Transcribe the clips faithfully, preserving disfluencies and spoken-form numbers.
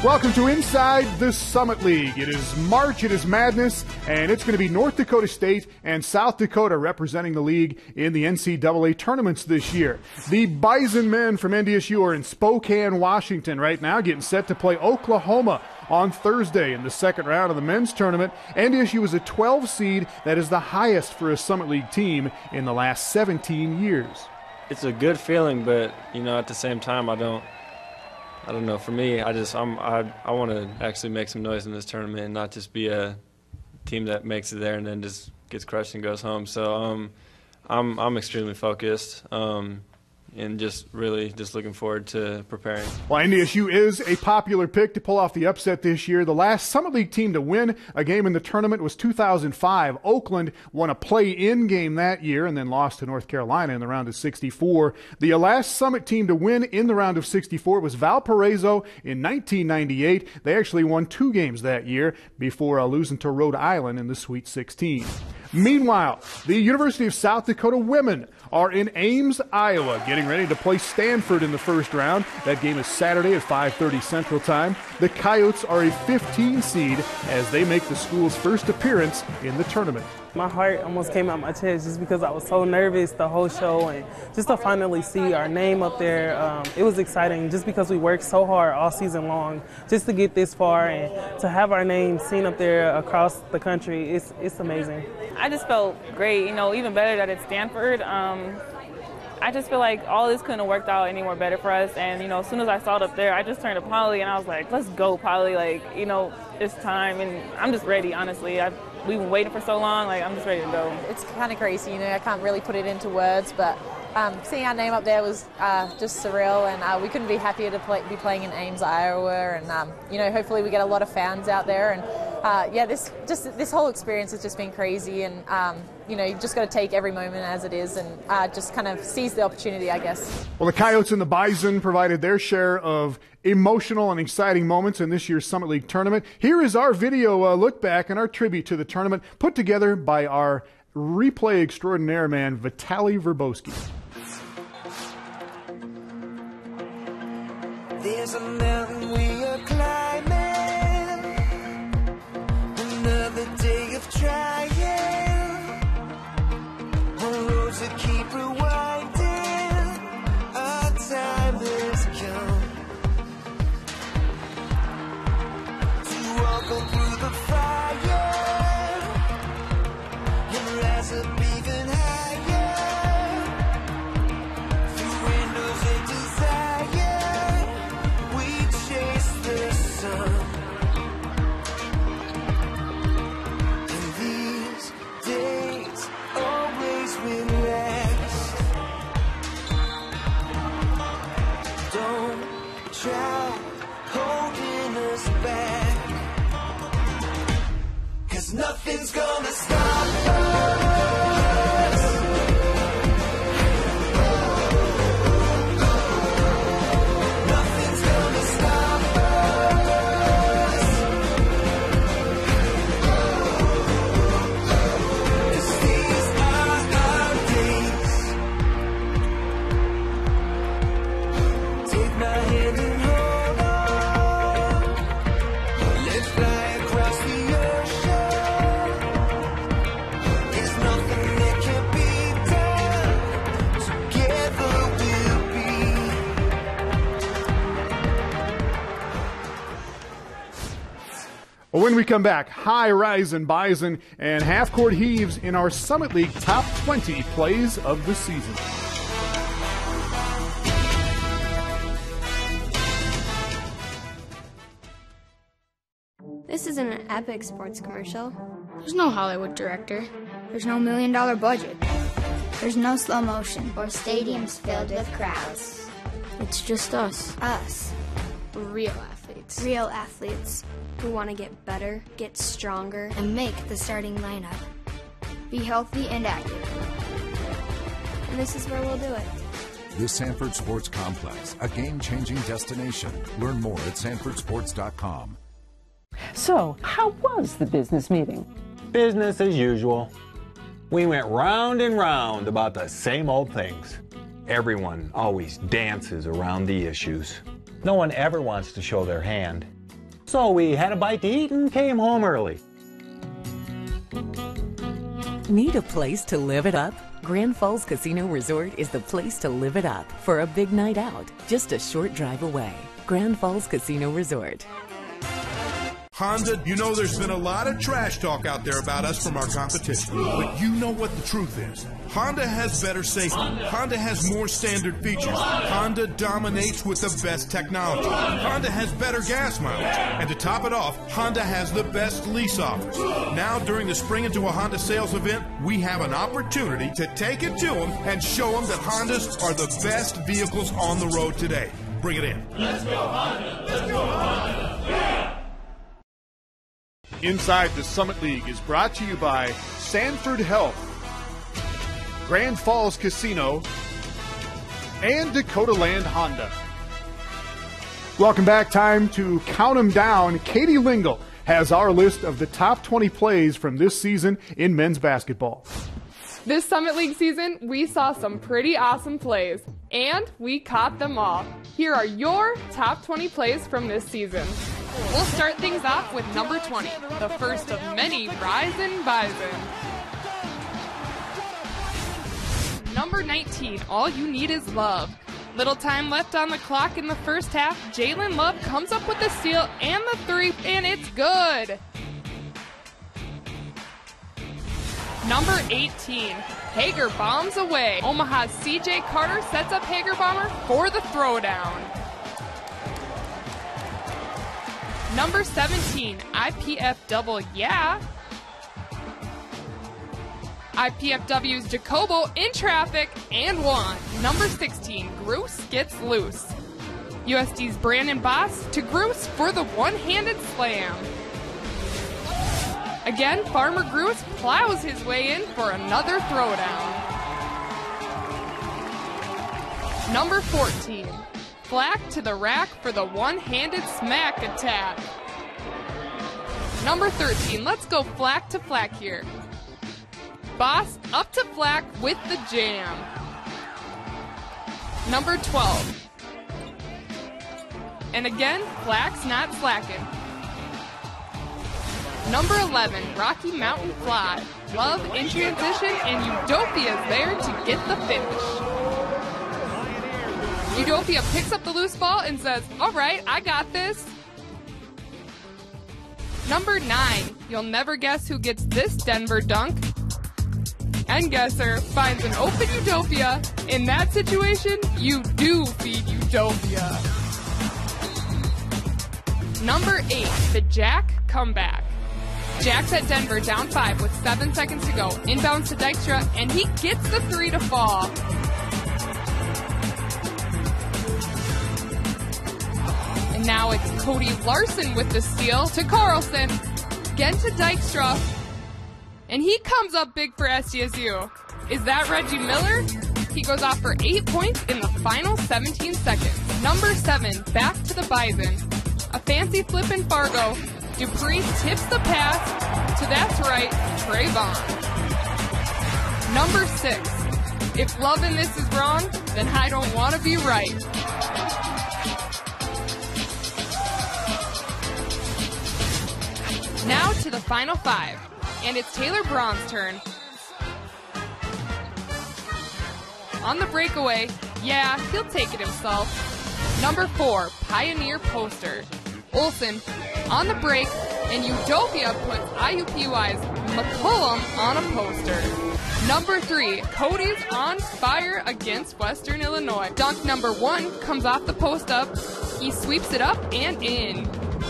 Welcome to Inside the Summit League. It is March, it is madness, and it's going to be North Dakota State and South Dakota representing the league in the N C double A tournaments this year. The Bison men from N D S U are in Spokane, Washington right now, getting set to play Oklahoma on Thursday in the second round of the men's tournament. N D S U is a twelve seed. That is the highest for a Summit League team in the last seventeen years. It's a good feeling, but, you know, at the same time, I don't, I don't know. For me, I just I'm I I want to actually make some noise in this tournament and not just be a team that makes it there and then just gets crushed and goes home. So um, I'm I'm extremely focused um, and just really just looking forward to preparing. Well, N D S U is a popular pick to pull off the upset this year. The last Summit League team to win a game in the tournament was two thousand five. Oakland won a play-in game that year and then lost to North Carolina in the round of sixty-four. The last Summit team to win in the round of sixty-four was Valparaiso in nineteen ninety-eight. They actually won two games that year before uh, losing to Rhode Island in the Sweet sixteen. Meanwhile, the University of South Dakota women are in Ames, Iowa, getting ready to play Stanford in the first round. That game is Saturday at five thirty Central Time. The Coyotes are a fifteen seed as they make the school's first appearance in the tournament. My heart almost came out my chest just because I was so nervous the whole show, and just to finally see our name up there, um, it was exciting just because we worked so hard all season long just to get this far, and to have our name seen up there across the country, it's, it's amazing. I just felt great, you know, even better that it's Stanford. Um, I just feel like all this couldn't have worked out any more better for us, and, you know, as soon as I saw it up there, I just turned to Polly and I was like, let's go, Polly, like, you know, it's time, and I'm just ready, honestly. I've, we've been waiting for so long, like, I'm just ready to go. It's kind of crazy, you know, I can't really put it into words, but um, seeing our name up there was uh, just surreal, and uh, we couldn't be happier to play, be playing in Ames, Iowa, and, um, you know, hopefully we get a lot of fans out there, and uh, yeah, this just this whole experience has just been crazy, and, um, you know, you've just got to take every moment as it is and uh, just kind of seize the opportunity, I guess. Well, the Coyotes and the Bison provided their share of emotional and exciting moments in this year's Summit League tournament. Here is our video uh, look back and our tribute to the tournament put together by our replay extraordinaire man, Vitaly Verbowski. There's a mountain we are climbing, another day of trying, on roads that keep rewinding, our time has come to walk on through the fire and rise up even higher, through windows of desire, we chase the sun. And these days always relax. Don't try holding us back, 'cause nothing's gonna stop us. Nothing's gonna stop us. 'Cause these are our days. Take my hand and hold on. Let's fly across the ocean. There's nothing that can't be done. Together we'll be. Well, when we come back, high rise and Bison and half-court heaves in our Summit League top twenty plays of the season. This isn't an Epic Sports commercial. There's no Hollywood director. There's no million dollar budget. There's no slow motion. Or stadiums filled with crowds. It's just us. Us. Real athletes. Real athletes who want to get better, get stronger, And make the starting lineup. Be healthy and active. and this is where we'll do it. The Sanford Sports Complex, a game-changing destination. Learn more at sanford sports dot com. So, how was the business meeting? Business as usual. We went round and round about the same old things. Everyone always dances around the issues. No one ever wants to show their hand. So we had a bite to eat and came home early. Need a place to live it up? Grand Falls Casino Resort is the place to live it up for a big night out, just a short drive away. Grand Falls Casino Resort. Honda, you know there's been a lot of trash talk out there about us from our competition. But you know what the truth is. Honda has better safety. Honda has more standard features. Honda dominates with the best technology. Honda has better gas mileage. And to top it off, Honda has the best lease offers. Now, during the Spring Into a Honda sales event, we have an opportunity to take it to them and show them that Hondas are the best vehicles on the road today. Bring it in. Let's go Honda! Let's go Honda! Yeah! Inside the Summit League is brought to you by Sanford Health, Grand Falls Casino, and Dakota Land Honda. Welcome back. Time to count them down. Katie Lingle has our list of the top twenty plays from this season in men's basketball. This Summit League season, we saw some pretty awesome plays, and we caught them all. Here are your top twenty plays from this season. We'll start things off with number twenty, the first of many Rising Bison. Number nineteen, All You Need Is Love. Little time left on the clock in the first half. Jalen Love comes up with the steal and the three, and it's good. Number eighteen, Hager bombs away. Omaha's C J Carter sets up Hager Bomber for the throwdown. Number seventeen, I P F double yeah. I P F W's Jacobo in traffic and one. Number sixteen, Groose gets loose. U S D's Brandon Boss to Groose for the one-handed slam. Again, Farmer Groose plows his way in for another throwdown. Number fourteen, Flack to the rack for the one-handed smack attack. Number thirteen, let's go Flack to Flack here. Boss up to Flack with the jam. Number twelve. And again, Flack's not slacking. Number eleven, Rocky Mountain Fly. Love in transition, and Udopia's there to get the finish. Udopia picks up the loose ball and says, all right, I got this. Number nine, you'll never guess who gets this Denver dunk. And Guesser finds an open Utopia. In that situation, you do feed Utopia. Number eight, the Jack comeback. Jack's at Denver down five with seven seconds to go. Inbounds to Dykstra, and he gets the three to fall. And now it's Cody Larson with the steal to Carlson. Again to Dykstra. And he comes up big for S D S U. Is that Reggie Miller? He goes off for eight points in the final seventeen seconds. Number seven, back to the Bison. A fancy flip in Fargo. Dupree tips the pass to, that's right, Trayvon. Number six, if loving this is wrong, then I don't want to be right. Now to the final five, and it's Taylor Braun's turn. On the breakaway, yeah, he'll take it himself. Number four, Pioneer Poster. Olsen on the break, and Utopia puts I U P Y's McCollum on a poster. Number three, Cody's on fire against Western Illinois. Dunk number one comes off the post up. He sweeps it up and in.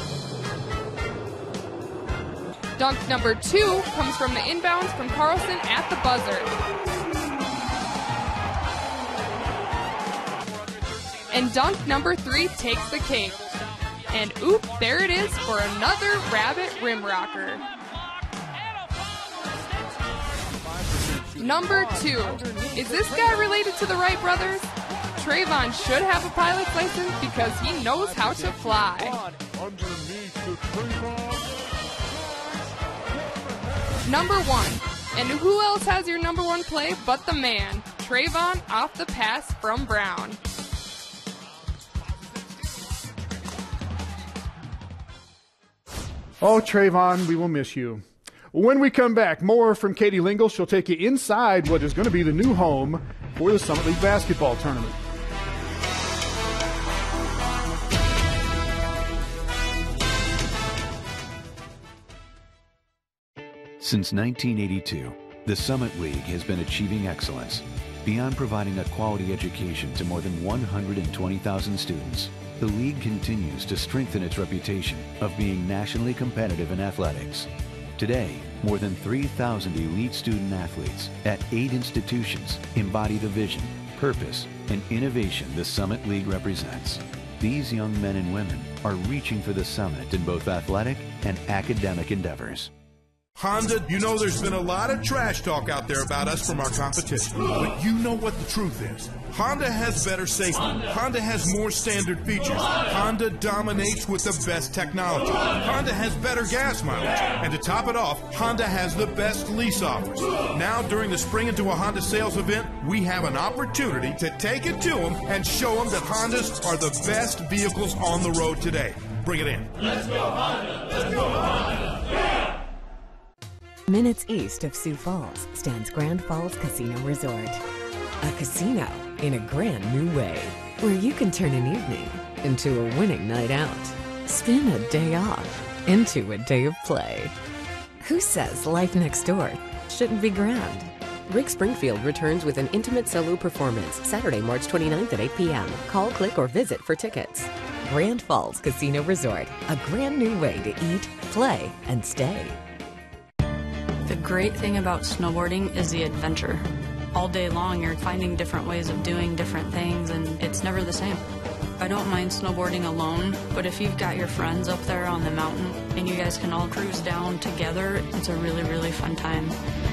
Dunk number two comes from the inbounds from Carlson at the buzzer. And dunk number three takes the cake. And oop, there it is for another Rabbit Rim Rocker. Number two. Is this guy related to the Wright brothers? Trayvon should have a pilot's license because he knows how to fly. Number one. And who else has your number one play but the man? Trayvon off the pass from Brown. Oh, Trayvon, we will miss you. When we come back, more from Katie Lingle. She'll take you inside what is going to be the new home for the Summit League basketball tournament. Since nineteen eighty-two, the Summit League has been achieving excellence. Beyond providing a quality education to more than one hundred twenty thousand students, the league continues to strengthen its reputation of being nationally competitive in athletics. Today, more than three thousand elite student athletes at eight institutions embody the vision, purpose, and innovation the Summit League represents. These young men and women are reaching for the summit in both athletic and academic endeavors. Honda, you know there's been a lot of trash talk out there about us from our competition, but you know what the truth is. Honda has better safety. Honda has more standard features. Honda dominates with the best technology. Honda has better gas mileage. And to top it off, Honda has the best lease offers. Now, during the Spring Into a Honda sales event, we have an opportunity to take it to them and show them that Hondas are the best vehicles on the road today. Bring it in. Let's go Honda! Let's go Honda! Yeah! Minutes east of Sioux Falls stands Grand Falls Casino Resort. A casino in a grand new way, where you can turn an evening into a winning night out. Spin a day off into a day of play. Who says life next door shouldn't be grand? Rick Springfield returns with an intimate solo performance Saturday, March twenty-ninth at eight p m Call, click, or visit for tickets. Grand Falls Casino Resort, a grand new way to eat, play, and stay. The great thing about snowboarding is the adventure. All day long you're finding different ways of doing different things, and it's never the same. I don't mind snowboarding alone, but if you've got your friends up there on the mountain and you guys can all cruise down together, it's a really, really fun time.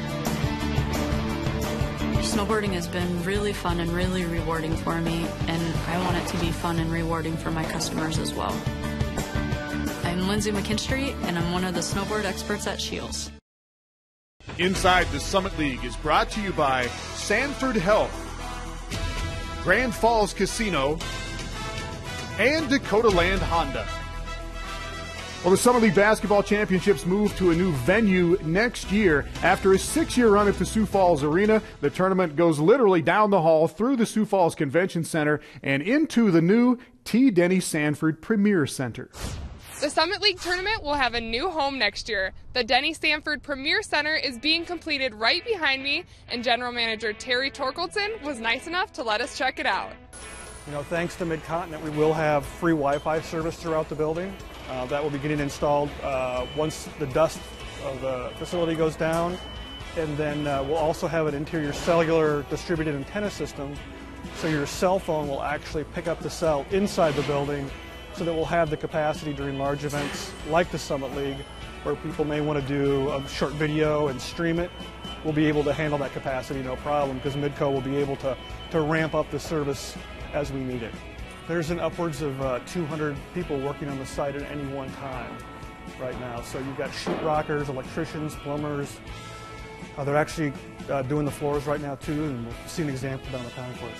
Snowboarding has been really fun and really rewarding for me, and I want it to be fun and rewarding for my customers as well. I'm Lindsay McKinstry, and I'm one of the snowboard experts at Shields. Inside the Summit League is brought to you by Sanford Health, Grand Falls Casino, and Dakota Land Honda. Well, the Summit League Basketball Championships move to a new venue next year. After a six-year run at the Sioux Falls Arena, the tournament goes literally down the hall through the Sioux Falls Convention Center and into the new T. Denny Sanford Premier Center. The Summit League tournament will have a new home next year. The Denny Sanford Premier Center is being completed right behind me, and General Manager Terry Torkelson was nice enough to let us check it out. You know, thanks to Mid-Continent, we will have free Wi-Fi service throughout the building. Uh, that will be getting installed uh, once the dust of the facility goes down. And then uh, we'll also have an interior cellular distributed antenna system, so your cell phone will actually pick up the cell inside the building, so that we'll have the capacity during large events like the Summit League, where people may want to do a short video and stream it. We'll be able to handle that capacity no problem, because Midco will be able to, to ramp up the service as we need it. There's an upwards of uh, two hundred people working on the site at any one time right now. So you've got sheetrockers, electricians, plumbers. Uh, they're actually uh, doing the floors right now too, and we'll see an example down the concourse.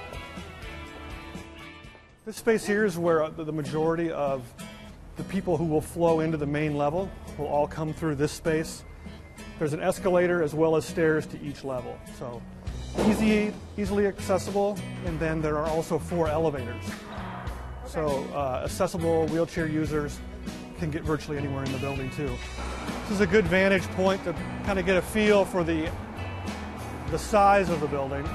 This space here is where the majority of the people who will flow into the main level will all come through this space. There's an escalator as well as stairs to each level. So easy, easily accessible, and then there are also four elevators. So uh, accessible wheelchair users can get virtually anywhere in the building too. This is a good vantage point to kind of get a feel for the, the size of the building.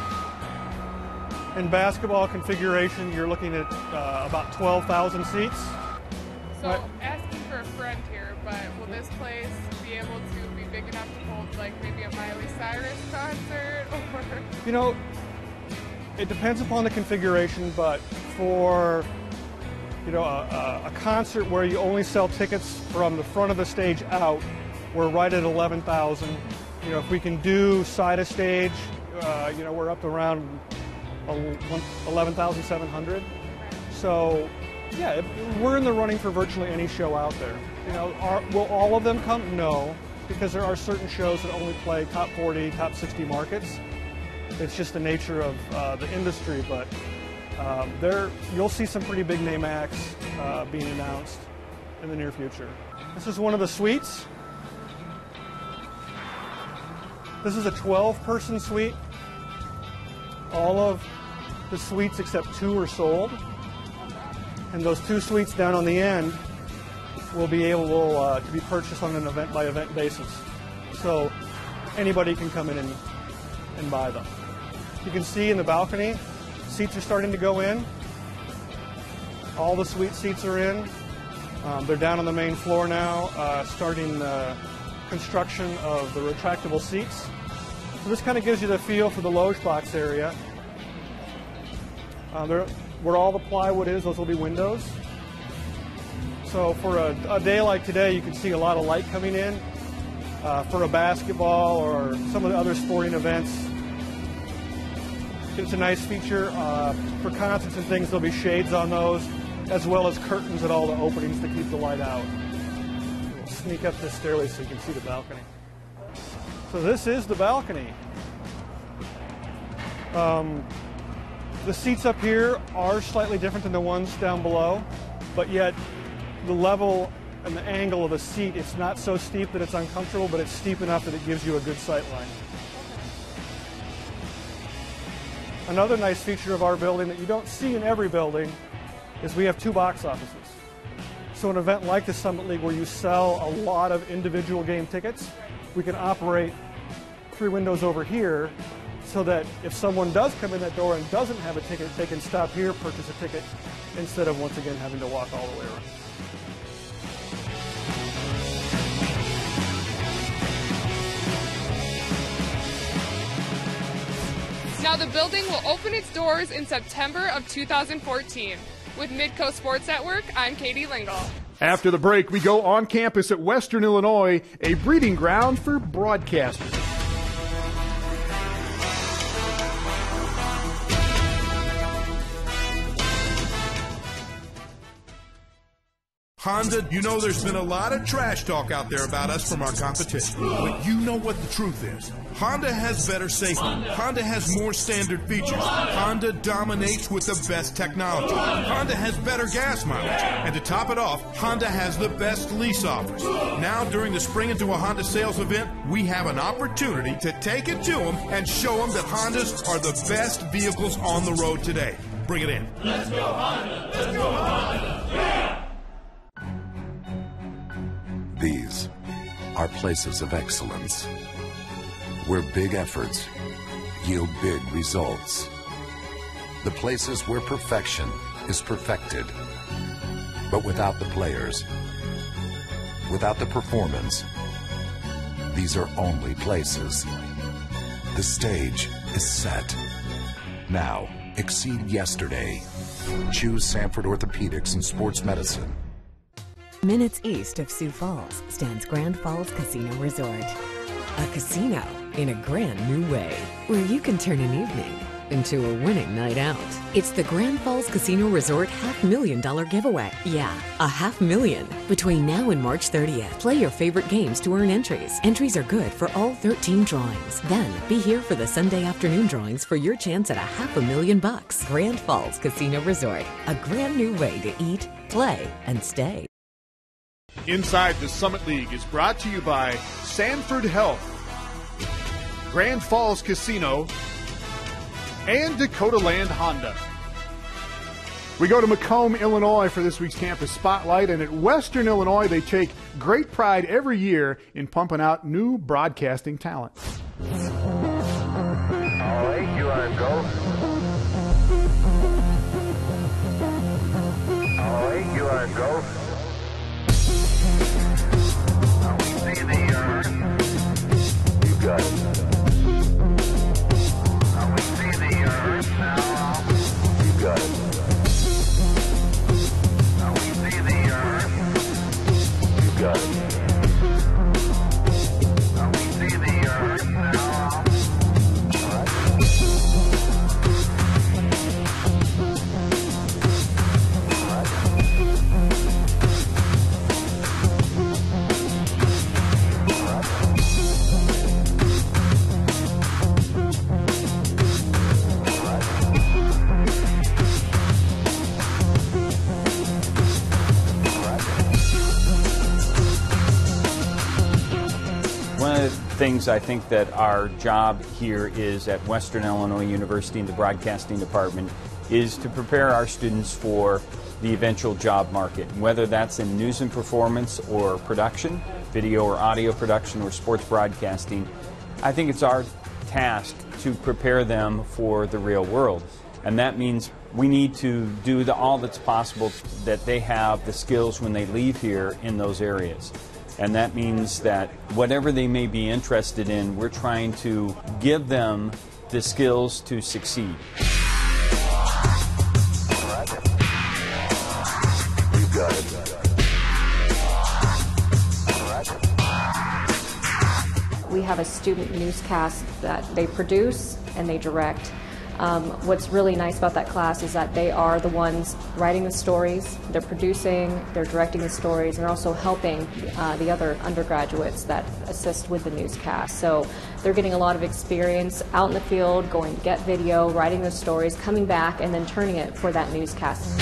In basketball configuration, you're looking at uh, about twelve thousand seats. So, right. Asking for a friend here, but will this place be able to be big enough to hold like maybe a Miley Cyrus concert? Or You know, it depends upon the configuration, but for you know a, a concert where you only sell tickets from the front of the stage out, we're right at eleven thousand. You know, if we can do side of stage, uh, you know, we're up around eleven thousand seven hundred. So, yeah, we're in the running for virtually any show out there. You know, are, will all of them come? No, because there are certain shows that only play top forty, top sixty markets. It's just the nature of uh, the industry, but um, there you'll see some pretty big name acts uh, being announced. in the near future. This is one of the suites. This is a twelve person suite. All of the suites except two are sold. And those two suites down on the end will be able uh, to be purchased on an event by event basis. So anybody can come in and, and buy them. You can see in the balcony, seats are starting to go in. All the suite seats are in. Um, they're down on the main floor now, uh, starting uh, construction of the retractable seats. So this kind of gives you the feel for the loge box area. Uh, there, where all the plywood is, those will be windows. So for a, a day like today, you can see a lot of light coming in. Uh, for a basketball or some of the other sporting events, it's a nice feature. Uh, for concerts and things, there'll be shades on those, as well as curtains at all the openings to keep the light out. We'll sneak up this stairway so you can see the balcony. So this is the balcony. Um, the seats up here are slightly different than the ones down below, but yet the level and the angle of a seat, it's not so steep that it's uncomfortable, but it's steep enough that it gives you a good sight line. Another nice feature of our building that you don't see in every building is we have two box offices. So an event like the Summit League where you sell a lot of individual game tickets, we can operate three windows over here so that if someone does come in that door and doesn't have a ticket, they can stop here, purchase a ticket, instead of once again having to walk all the way around. Now the building will open its doors in September of two thousand fourteen. With Midco Sports Network, I'm Katie Lingle. After the break, we go on campus at Western Illinois, a breeding ground for broadcasters. Honda, you know there's been a lot of trash talk out there about us from our competition. But you know what the truth is. Honda has better safety. Honda, Honda has more standard features. Honda dominates with the best technology. Honda has better gas mileage. And to top it off, Honda has the best lease offers. Now, during the Spring Into a Honda sales event, we have an opportunity to take it to them and show them that Hondas are the best vehicles on the road today. Bring it in. Let's go Honda! Let's go Honda! Yeah! These are places of excellence, where big efforts yield big results. The places where perfection is perfected, but without the players, without the performance, these are only places. The stage is set. Now, exceed yesterday. Choose Sanford Orthopedics and Sports Medicine. Minutes east of Sioux Falls stands Grand Falls Casino Resort. A casino in a grand new way, where you can turn an evening into a winning night out. It's the Grand Falls Casino Resort half million dollar giveaway. Yeah, a half million. Between now and March thirtieth, play your favorite games to earn entries. Entries are good for all thirteen drawings. Then, be here for the Sunday afternoon drawings for your chance at a half a million bucks. Grand Falls Casino Resort, a grand new way to eat, play, and stay. Inside the Summit League is brought to you by Sanford Health, Grand Falls Casino, and Dakota Land Honda. We go to Macomb, Illinois for this week's Campus Spotlight, and at Western Illinois they take great pride every year in pumping out new broadcasting talent. All right, you are go. All right, you are go. See the earth. You got it. Now we see the earth now. You got it. Now we see the earth. You got it. Now we see the earth now. All right. All right. things I think that our job here is at Western Illinois University in the broadcasting department is to prepare our students for the eventual job market, whether that's in news and performance or production, video or audio production or sports broadcasting. I think it's our task to prepare them for the real world. And that means we need to do the, all that's possible that they have the skills when they leave here in those areas. And that means that whatever they may be interested in, we're trying to give them the skills to succeed. You got it. We have a student newscast that they produce and they direct. Um, what's really nice about that class is that they are the ones writing the stories, they're producing, they're directing the stories, and they're also helping uh, the other undergraduates that assist with the newscast. So they're getting a lot of experience out in the field, going to get video, writing the stories, coming back, and then turning it for that newscast.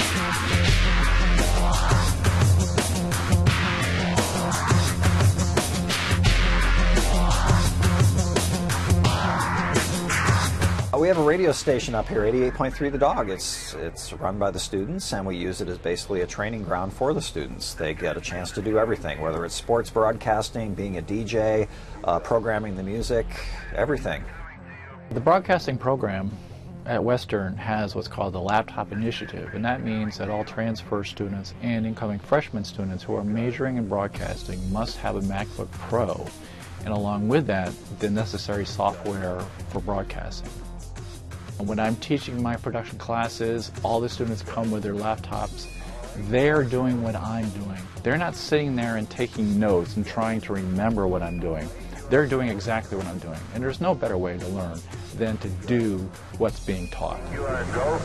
We have a radio station up here, eighty-eight point three The Dog. It's it's run by the students, and we use it as basically a training ground for the students. They get a chance to do everything, whether it's sports broadcasting, being a D J, uh, programming the music, everything. The broadcasting program at Western has what's called the Laptop Initiative, and that means that all transfer students and incoming freshman students who are majoring in broadcasting must have a MacBook Pro, and along with that, the necessary software for broadcasting. When I'm teaching my production classes, all the students come with their laptops. They're doing what I'm doing. They're not sitting there and taking notes and trying to remember what I'm doing. They're doing exactly what I'm doing. And there's no better way to learn than to do what's being taught. You want to go?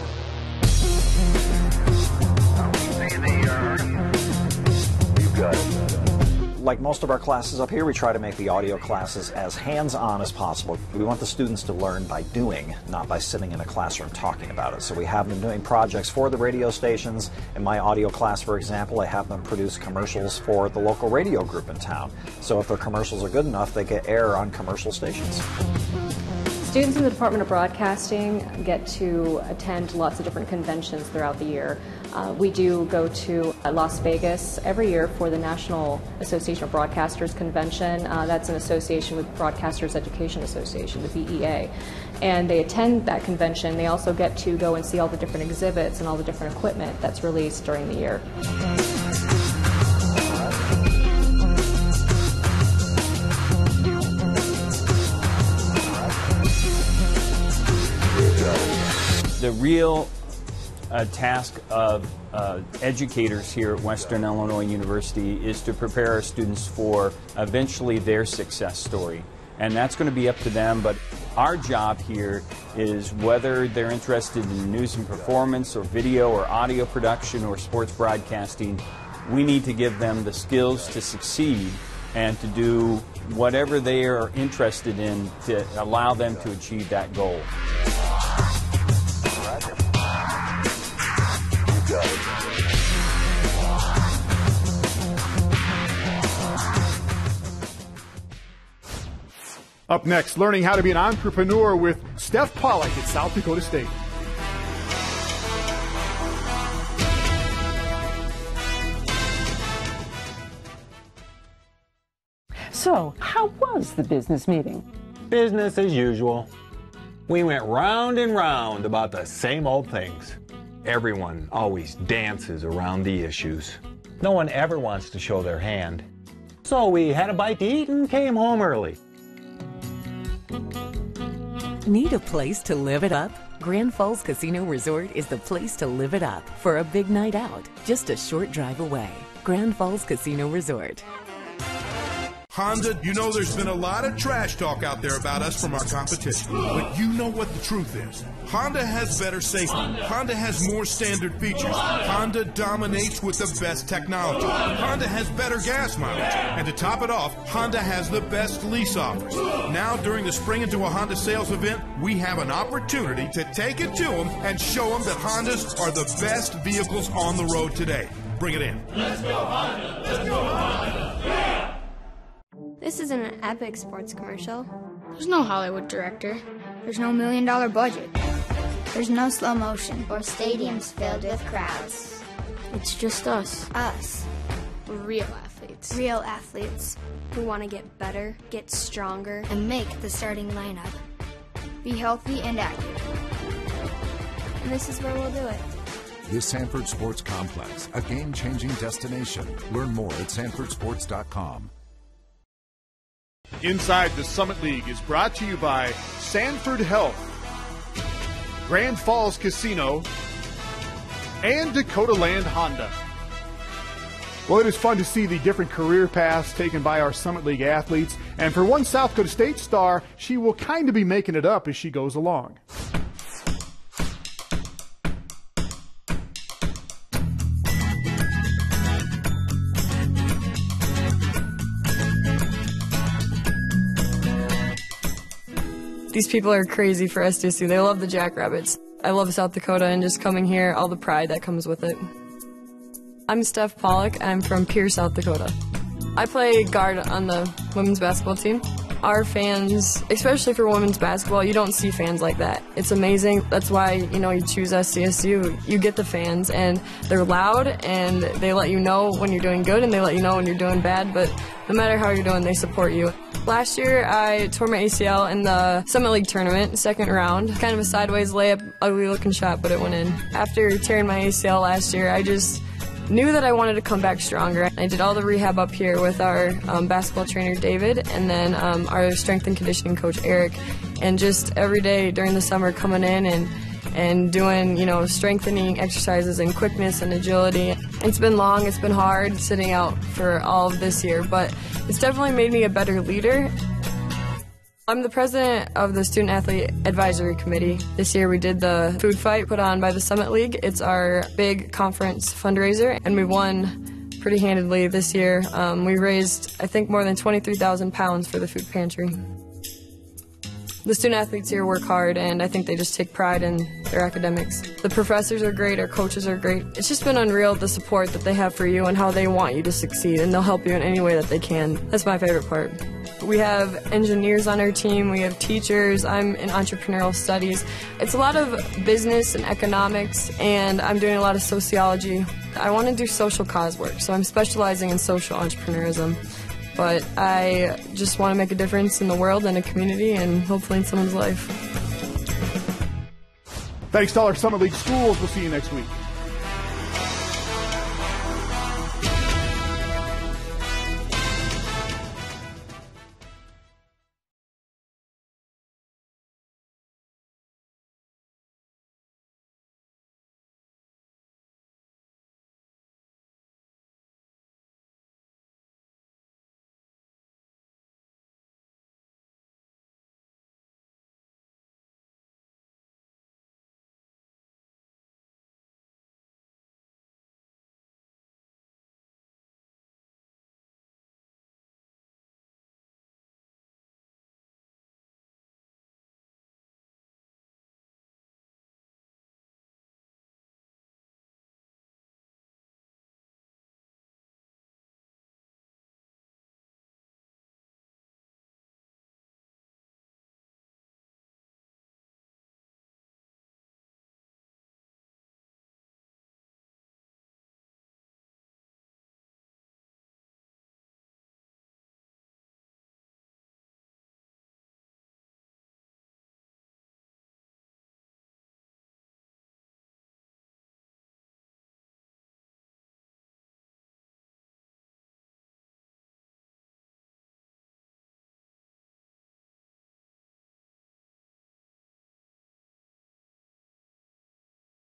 You got it. Like most of our classes up here, we try to make the audio classes as hands-on as possible. We want the students to learn by doing, not by sitting in a classroom talking about it. So we have them doing projects for the radio stations. In my audio class, for example, I have them produce commercials for the local radio group in town. So if their commercials are good enough, they get air on commercial stations. Students in the Department of Broadcasting get to attend lots of different conventions throughout the year. Uh, we do go to Las Vegas every year for the National Association of Broadcasters Convention. Uh, that's an association with Broadcasters Education Association, the B E A. And they attend that convention. They also get to go and see all the different exhibits and all the different equipment that's released during the year. The real uh, task of uh, educators here at Western Illinois University is to prepare our students for eventually their success story. And that's going to be up to them, but our job here is whether they're interested in news and performance or video or audio production or sports broadcasting, we need to give them the skills to succeed and to do whatever they are interested in to allow them to achieve that goal. Up next, learning how to be an entrepreneur with Steph Pollock at South Dakota State. So, how was the business meeting? Business as usual. We went round and round about the same old things. Everyone always dances around the issues. No one ever wants to show their hand. So we had a bite to eat and came home early. Need a place to live it up? Grand Falls Casino Resort is the place to live it up for a big night out, just a short drive away. Grand Falls Casino Resort. Honda, you know there's been a lot of trash talk out there about us from our competition, but you know what the truth is. Honda has better safety. Honda has more standard features. Honda dominates with the best technology. Honda has better gas mileage. And to top it off, Honda has the best lease offers. Now, during the Spring Into a Honda sales event, we have an opportunity to take it to them and show them that Hondas are the best vehicles on the road today. Bring it in. Let's go Honda! Let's go Honda! Yeah! This isn't an epic sports commercial. There's no Hollywood director. There's no million dollar budget. There's no slow motion. Or stadiums filled with crowds. It's just us. Us. Real athletes. Real athletes. Who want to get better, get stronger, And make the starting lineup. Be healthy and active. and this is where we'll do it. The Sanford Sports Complex, a game-changing destination. Learn more at sanford sports dot com. Inside the Summit League is brought to you by Sanford Health, Grand Falls Casino, and Dakota Land Honda. Well, it is fun to see the different career paths taken by our Summit League athletes. And for one South Dakota State star, she will kind of be making it up as she goes along. These people are crazy for S D S U. They love the Jackrabbits. I love South Dakota and just coming here, all the pride that comes with it. I'm Steph Pollock, and I'm from Pierre, South Dakota. I play guard on the women's basketball team. Our fans, especially for women's basketball, you don't see fans like that. It's amazing. That's why, you know, you choose S D S U. You get the fans, and they're loud, and they let you know when you're doing good, and they let you know when you're doing bad, but no matter how you're doing, they support you. Last year, I tore my A C L in the Summit League tournament, second round. Kind of a sideways layup, ugly-looking shot, but it went in. After tearing my A C L last year, I just knew that I wanted to come back stronger. I did all the rehab up here with our um, basketball trainer, David, and then um, our strength and conditioning coach, Eric. And just every day during the summer coming in and and doing, you know, strengthening exercises and quickness and agility. It's been long, it's been hard sitting out for all of this year, but it's definitely made me a better leader. I'm the president of the Student Athlete Advisory Committee. This year we did the food fight put on by the Summit League. It's our big conference fundraiser, and we won pretty handedly this year. Um, we raised, I think, more than twenty-three thousand pounds for the food pantry. The student athletes here work hard, and I think they just take pride in their academics. The professors are great, our coaches are great. It's just been unreal, the support that they have for you and how they want you to succeed, and they'll help you in any way that they can. That's my favorite part. We have engineers on our team, we have teachers, I'm in entrepreneurial studies. It's a lot of business and economics, and I'm doing a lot of sociology. I want to do social cause work, so I'm specializing in social entrepreneurism. But I just want to make a difference in the world and a community and hopefully in someone's life. Thanks to all our Summit League schools. We'll see you next week.